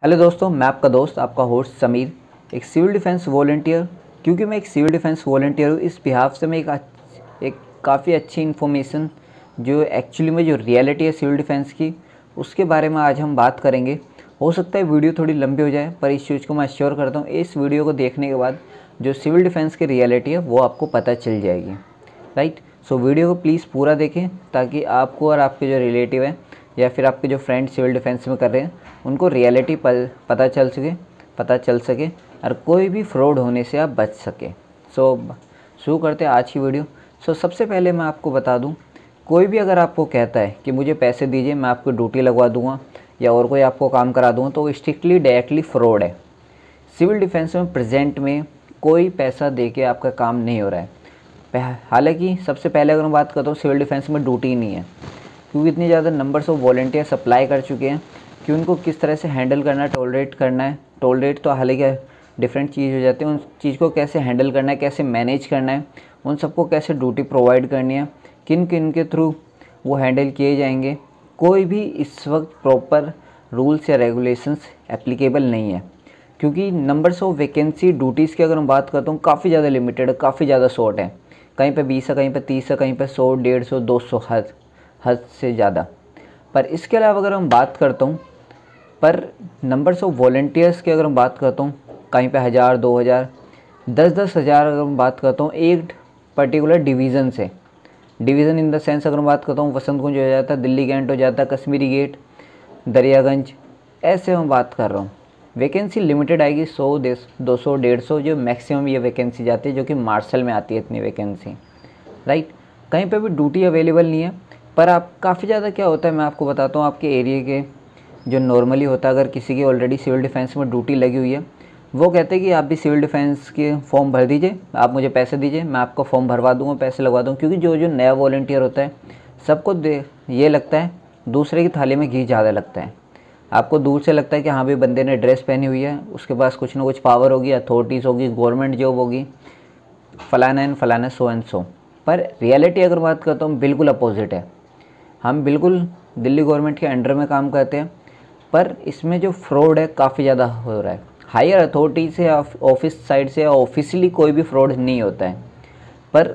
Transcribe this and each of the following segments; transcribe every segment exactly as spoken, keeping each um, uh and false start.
Hello दोस्तों, मैं आपका दोस्त आपका होस्ट समीर, एक सिविल डिफेंस वॉलंटियर। क्योंकि मैं एक सिविल डिफेंस वॉलंटियर हूँ, इस बिहाफ से मैं एक अच्छ- एक काफ़ी अच्छी इन्फॉर्मेशन जो एक्चुअली में जो रियलिटी है सिविल डिफेंस की, उसके बारे में आज हम बात करेंगे। हो सकता है वीडियो थोड़ी लंबी हो जाए, पर इस चीज़ को मैं श्योर करता हूँ इस वीडियो को देखने के बाद जो सिविल डिफेंस की रियलिटी है वो आपको पता चल जाएगी। राइट, सो वीडियो को प्लीज़ पूरा देखें ताकि आपको और आपके जो रिलेटिव हैं या फिर आपके जो फ्रेंड सिविल डिफेंस में कर रहे हैं उनको रियलिटी पता चल सके पता चल सके और कोई भी फ्रॉड होने से आप बच सके। सो शुरू करते हैं आज की वीडियो। सो सबसे पहले मैं आपको बता दूं, कोई भी अगर आपको कहता है कि मुझे पैसे दीजिए मैं आपको ड्यूटी लगवा दूंगा या और कोई आपको काम करा दूंगा, तो वो स्ट्रिक्टली डायरेक्टली फ्रॉड है। सिविल डिफेंस में प्रेजेंट में कोई पैसा दे के आपका काम नहीं हो रहा है। हालांकि सबसे पहले अगर मैं बात करता हूँ, सिविल डिफेंस में ड्यूटी ही नहीं है, क्योंकि इतनी ज़्यादा नंबर्स ऑफ वॉलंटियर सप्लाई कर चुके हैं कि उनको किस तरह से हैंडल करना है, टॉलरेट करना है। टॉलरेट तो हालांकि डिफरेंट चीज़ हो जाती है, उन चीज़ को कैसे हैंडल करना है, कैसे मैनेज करना है, उन सबको कैसे ड्यूटी प्रोवाइड करनी है, किन किन के थ्रू वो हैंडल किए जाएंगे, कोई भी इस वक्त प्रॉपर रूल्स या रेगुलेशंस एप्लीकेबल नहीं है। क्योंकि नंबर्स ऑफ वैकेंसी ड्यूटीज़ की अगर मैं बात करता हूँ काफ़ी ज़्यादा लिमिटेड है, काफ़ी ज़्यादा शॉर्ट है। कहीं पे बीस है, कहीं पे तीस है, कहीं पे सौ, डेढ़ सौ, दो सौ, हद हद से ज़्यादा। पर इसके अलावा अगर हम बात करता हूँ, पर नंबर्स ऑफ वॉलंटियर्स की अगर मैं बात करता हूँ, कहीं पे हज़ार, दो हज़ार, दस दस हज़ार अगर मैं बात करता हूँ एक पर्टिकुलर डिवीज़न से। डिवीज़न इन द सेंस अगर मैं बात करता हूँ, वसंत कुंज हो जाता है, दिल्ली गेट हो जाता है, कश्मीरी गेट, दरियागंज, ऐसे मैं बात कर रहा हूँ। वैकेंसी लिमिटेड आएगी, सौ, दो सौ, डेढ़ सौ जो मैक्सिमम ये वैकेंसी जाती है, जो कि मार्शल में आती है इतनी वैकेंसी। राइट, कहीं पे भी ड्यूटी अवेलेबल नहीं है। पर आप काफ़ी ज़्यादा क्या होता है मैं आपको बताता हूँ, आपके एरिया के जो नॉर्मली होता है, अगर किसी की ऑलरेडी सिविल डिफेंस में ड्यूटी लगी हुई है, वो कहते हैं कि आप भी सिविल डिफेंस के फॉर्म भर दीजिए, आप मुझे पैसे दीजिए, मैं आपको फॉर्म भरवा दूँगा, पैसे लगवा दूँगा। क्योंकि जो जो नया वॉलंटियर होता है सबको दे ये लगता है दूसरे की थाली में घी ज़्यादा लगता है। आपको दूर से लगता है कि हाँ भाई बंदे ने ड्रेस पहनी हुई है, उसके पास कुछ ना कुछ पावर होगी, अथॉरिटीज़ होगी, गवर्नमेंट जॉब होगी, फलाना एंड फलाना, सो एंड सो। पर रियलिटी अगर बात करता हूँ बिल्कुल अपोजिट है। हम बिल्कुल दिल्ली गवर्नमेंट के अंडर में काम करते हैं, पर इसमें जो फ्रॉड है काफ़ी ज़्यादा हो रहा है। हायर अथॉरिटी से ऑफिस साइड से ऑफिशियली कोई भी फ्रॉड नहीं होता है, पर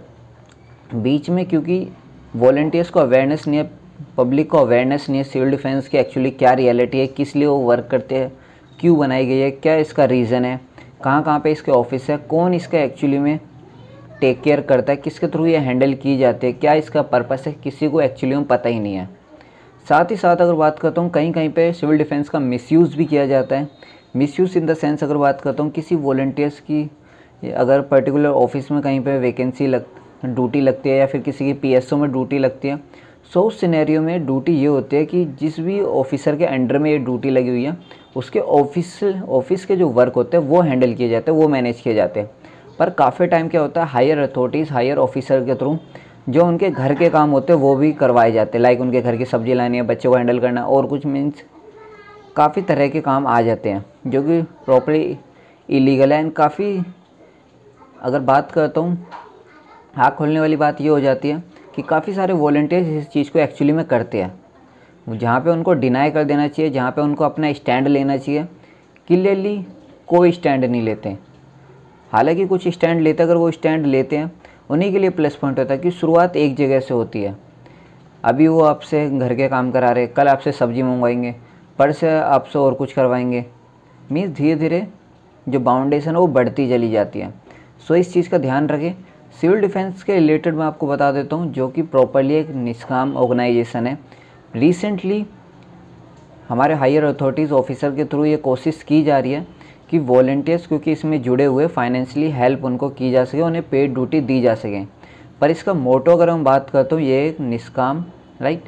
बीच में क्योंकि वॉलंटियर्स को अवेयरनेस नहीं है, पब्लिक को अवेयरनेस नहीं है सिविल डिफेंस की एक्चुअली क्या रियलिटी है, किस लिए वो वर्क करते हैं, क्यों बनाई गई है, क्या इसका रीज़न है, कहाँ कहाँ पे इसके ऑफिस है, कौन इसका एक्चुअली में टेक केयर करता है, किसके थ्रू ये हैंडल की जाती है, क्या इसका पर्पस है, किसी को एक्चुअली में पता ही नहीं है। साथ ही साथ अगर बात करता हूँ, कहीं कहीं पे सिविल डिफेंस का मिसयूज़ भी किया जाता है। मिसयूज़ इन द सेंस अगर बात करता हूँ, किसी वॉलंटियर्स की अगर पर्टिकुलर ऑफिस में कहीं पे वैकेंसी लग ड्यूटी लगती है या फिर किसी की पीएसओ में ड्यूटी लगती है, सो उस सिनेरियो में ड्यूटी ये होती है कि जिस भी ऑफिसर के अंडर में ये ड्यूटी लगी हुई है उसके ऑफिस ऑफिस के जो वर्क होते हैं वो हैंडल किए जाते हैं, वो मैनेज किए जाते हैं। पर काफ़ी टाइम क्या होता है, हायर अथॉरिटीज़, हायर ऑफिसर के थ्रू जो उनके घर के काम होते हैं वो भी करवाए जाते हैं। लाइक उनके घर की सब्जी लानी है, बच्चों को हैंडल करना, और कुछ मीन्स काफ़ी तरह के काम आ जाते हैं जो कि प्रॉपर्ली इलीगल है। एंड काफ़ी अगर बात करता हूँ, आँख खोलने वाली बात ये हो जाती है कि काफ़ी सारे वॉलंटियर्स इस चीज़ को एक्चुअली में करते हैं। जहाँ पे उनको डिनाई कर देना चाहिए, जहाँ पे उनको अपना स्टैंड लेना चाहिए, क्लियरली कोई स्टैंड नहीं लेते। हालांकि कुछ स्टैंड लेते, अगर वो स्टैंड लेते हैं उन्हीं के लिए प्लस पॉइंट होता है कि शुरुआत एक जगह से होती है। अभी वो आपसे घर के काम करा रहे, कल आपसे सब्ज़ी मंगवाएंगे, पर से आपसे और कुछ करवाएंगे। मीन्स धीरे धीरे जो बाउंडेशन है वो बढ़ती चली जाती है। सो इस चीज़ का ध्यान रखें। सिविल डिफेंस के रिलेटेड मैं आपको बता देता हूँ, जो कि प्रॉपरली एक निष्काम ऑर्गेनाइजेशन है। रिसेंटली हमारे हायर अथॉरिटीज़ ऑफिसर के थ्रू ये कोशिश की जा रही है कि वॉलंटियर्स क्योंकि इसमें जुड़े हुए फाइनेंशियली हेल्प उनको की जा सके, उन्हें पेड ड्यूटी दी जा सके। पर इसका मोटो अगर हम बात करते हो, ये एक निष्काम राइट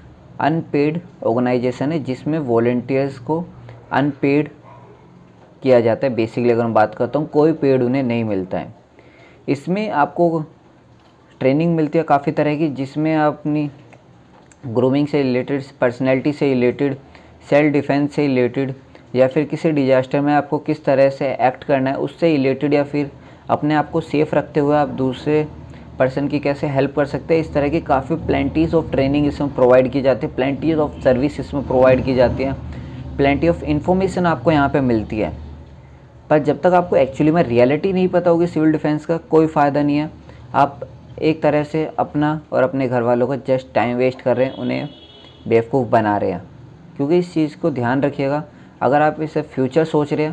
अनपेड ऑर्गेनाइजेशन है जिसमें वॉलंटियर्स को अनपेड किया जाता है। बेसिकली अगर मैं बात करता हूँ, कोई पेड उन्हें नहीं मिलता है। इसमें आपको ट्रेनिंग मिलती है काफ़ी तरह की, जिसमें आप अपनी ग्रूमिंग से रिलेटेड, पर्सनैलिटी से रिलेटेड, सेल्फ डिफेंस से रिलेटेड, या फिर किसी डिजास्टर में आपको किस तरह से एक्ट करना है उससे रिलेटेड, या फिर अपने आप को सेफ़ रखते हुए आप दूसरे पर्सन की कैसे हेल्प कर सकते हैं, इस तरह की काफ़ी प्लेंटीज़ ऑफ ट्रेनिंग इसमें प्रोवाइड की जाती है, प्लेंटीज़ ऑफ सर्विस इसमें प्रोवाइड की जाती है। प्लेंटी ऑफ इन्फॉर्मेशन आपको यहाँ पे मिलती है, पर जब तक आपको एक्चुअली में रियलिटी नहीं पता होगी सिविल डिफेंस का, कोई फ़ायदा नहीं है। आप एक तरह से अपना और अपने घर वालों का जस्ट टाइम वेस्ट कर रहे हैं, उन्हें बेवकूफ़ बना रहे हैं। क्योंकि इस चीज़ को ध्यान रखिएगा, अगर आप इसे फ्यूचर सोच रहे हैं,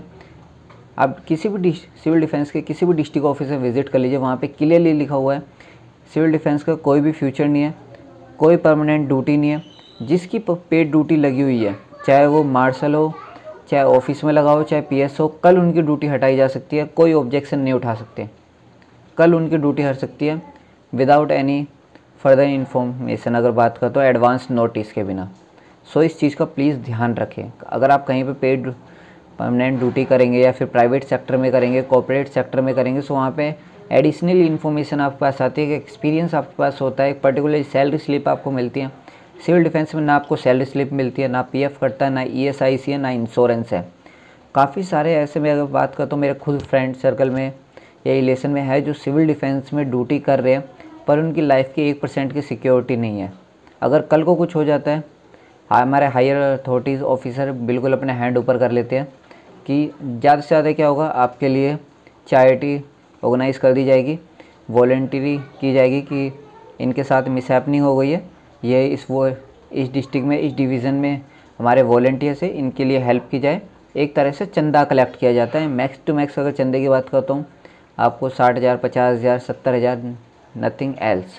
आप किसी भी सिविल डिफेंस के किसी भी डिस्ट्रिक्ट ऑफिस में विज़िट कर लीजिए, वहाँ पे क्लियरली लिखा हुआ है सिविल डिफेंस का कोई भी फ्यूचर नहीं है, कोई परमानेंट ड्यूटी नहीं है। जिसकी पेड ड्यूटी लगी हुई है, चाहे वो मार्शल हो, चाहे ऑफिस में लगा हो, चाहे पीएस हो, कल उनकी ड्यूटी हटाई जा सकती है, कोई ऑब्जेक्शन नहीं उठा सकते। कल उनकी ड्यूटी हट सकती है विदाउट एनी फर्दर इन्फॉर्मेशन, अगर बात करें तो एडवांस नोटिस के बिना। सो इस चीज़ का प्लीज़ ध्यान रखें। अगर आप कहीं पे पेड परमानेंट ड्यूटी करेंगे या फिर प्राइवेट सेक्टर में करेंगे, कॉर्पोरेट सेक्टर में करेंगे, सो वहाँ पे एडिशनल इन्फॉर्मेशन आपके पास आती है, कि एक्सपीरियंस आपके पास होता है, पर्टिकुलर सैलरी स्लिप आपको मिलती है। सिविल डिफेंस में ना आपको सैलरी स्लिप मिलती है, ना पीएफ कटता है, ना ईएसआईसी है, ना इंश्योरेंस है। काफ़ी सारे ऐसे में अगर बात करता हूँ, मेरे खुद फ्रेंड सर्कल में या रिलेशन में है जो सिविल डिफेंस में ड्यूटी कर रहे हैं, पर उनकी लाइफ की एक परसेंट की सिक्योरिटी नहीं है। अगर कल को कुछ हो जाता है, हमारे हायर अथॉरिटीज़ ऑफिसर बिल्कुल अपने हैंड ऊपर कर लेते हैं कि ज़्यादा से ज़्यादा क्या होगा, आपके लिए चैरिटी ऑर्गेनाइज़ कर दी जाएगी, वॉलंटरी की जाएगी कि इनके साथ मिसहैपनिंग हो गई है, ये इस वो इस डिस्ट्रिक्ट में, इस डिवीज़न में हमारे वॉलंटियर से इनके लिए हेल्प की जाए। एक तरह से चंदा कलेक्ट किया जाता है। मैक्स टू मैक्स अगर चंदे की बात करता हूँ, आपको साठ हज़ार, पचास हज़ार, सत्तर हज़ार, नथिंग एल्स।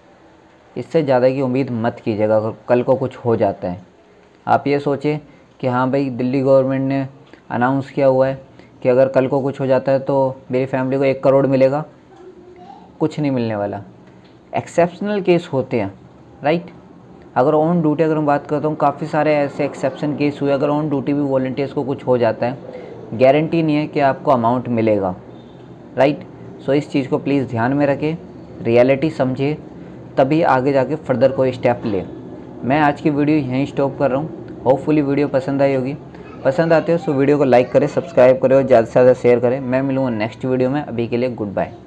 इससे ज़्यादा की उम्मीद मत कीजिएगा अगर कल को कुछ हो जाता है। आप ये सोचें कि हाँ भाई, दिल्ली गवर्नमेंट ने अनाउंस किया हुआ है कि अगर कल को कुछ हो जाता है तो मेरी फैमिली को एक करोड़ मिलेगा। कुछ नहीं मिलने वाला। एक्सेप्शनल केस होते हैं, राइट। अगर ऑन ड्यूटी अगर मैं बात करता हूँ, काफ़ी सारे ऐसे एक्सेप्शन केस हुए, अगर ऑन ड्यूटी भी वॉलंटियर्स को कुछ हो जाता है, गारंटी नहीं है कि आपको अमाउंट मिलेगा, राइट। सो इस चीज़ को प्लीज़ ध्यान में रखें, रियलिटी समझिए, तभी आगे जाके फर्दर कोई स्टेप ले। मैं आज की वीडियो यहीं स्टॉप कर रहा हूँ। होपफुली वीडियो पसंद आई होगी। पसंद आते हो तो वीडियो को लाइक करें, सब्सक्राइब करें और ज़्यादा से ज़्यादा शेयर करें। मैं मिलूँगा नेक्स्ट वीडियो में। अभी के लिए गुड बाय।